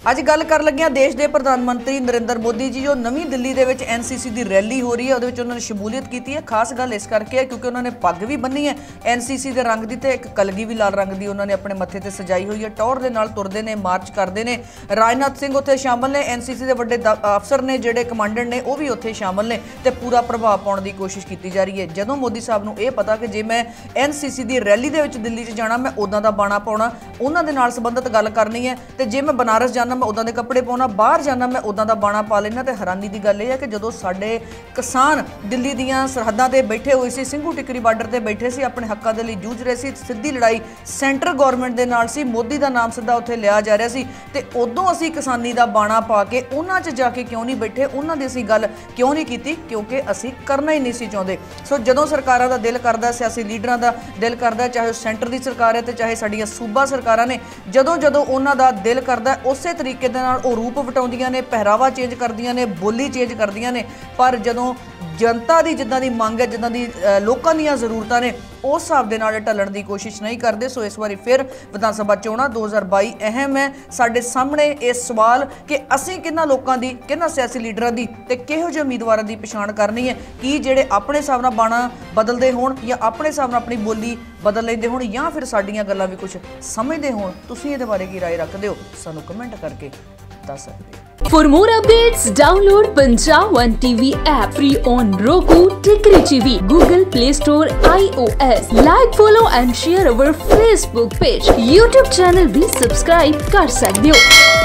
ਅੱਜ ਗੱਲ ਕਰ ਲੱਗਿਆ देश के प्रधानमंत्री नरेंद्र मोदी जी जो नवी दिल्ली के NCC की रैली हो रही है उहदे विच उन्होंने शमूलीयत की है। खास गल इस करके है क्योंकि उन्होंने पग भी बन्नी है NCC के रंग की, एक कलगी भी लाल रंग की उन्होंने अपने मत्थे ते सजाई हुई है। टौर दे नाल तुरदे ने, मार्च करते हैं। राजनाथ सिंह उत्थे शामिल ने, NCC के वड्डे अफसर ने जिहड़े कमांडेंट ने वो भी उत्थे शामिल ने ते पूरा प्रभाव पाउण की कोशिश की जा रही है। जदों मोदी साहब नूं यह पता कि जे मैं NCC की रैली दे विच दिल्ली च जाना, मैं उदां दा बाणा पाउणा, उन्हां दे नाल संबंधित गल करनी है, ते जे मैं बनारस जाना मैं उदां दे कपड़े पाउणा, बाहर जाना मैं उदां दा बाणा पा लेना। ते हैरानी की गल है कि जदों साडे किसान दिल्ली दीआं सरहदां ते बैठे हुए सी, सिंघू टिकरी बार्डर ते बैठे सी, अपने हक्कां दे लई जूझ रहे सी, सिद्धी लड़ाई सेंटर गौरमेंट दे नाल सी, मोदी दा नाम सिद्धा उत्थे लिया जा रहा सी, ते उदों असीं किसानी दा बाणा पा के उन्हां च जाके क्यों नहीं बैठे, उन्हां दी असीं गल क्यों नहीं कीती, क्योंकि असीं करना ही नहीं सी चाहुंदे। सो जदों सरकारां दा दिल करदा, सियासी लीडरां दा दिल करदा, चाहे सेंटर की सरकार है ते चाहे साडीआं सूबा सरकारां ने, जदों जदों उन्हां दा दिल करदा उसे तरीके दे नाल ओह रूप वटाउंदियां ने, पहरावा चेंज करदियां ने, बोली चेंज करदियां ने। पर जदों जनता की जिद्दां दी मंग है, जिद्दां दी लोकां दीआं जरूरतां ने, उस हिसाब दे नाल ढलण की कोशिश नहीं करते। सो इस बारी फिर विधान सभा चोणां 2022 अहम है। साडे सामने ये सवाल कि असीं किन्हां लोकां दी, किन्हां सियासी लीडरां दी ते किहो ਜਿਹੇ उम्मीदवारां दी पछाण करनी है कि जिहड़े अपने हिसाब नाल बाणा बदलदे होण या अपने हिसाब नाल अपनी बोली बदल लैंदे होण या फिर साडीआं गल्लां भी कुछ समझदे होण। तुसीं इहदे बारे की राय रखदे हो, सानूं कमेंट करके दस सकदे हो। For more updates, download Punjab One TV app free on Roku, Tikri TV, Google Play Store, iOS. Like, follow and share our Facebook page. YouTube channel भी subscribe कर सकते हो।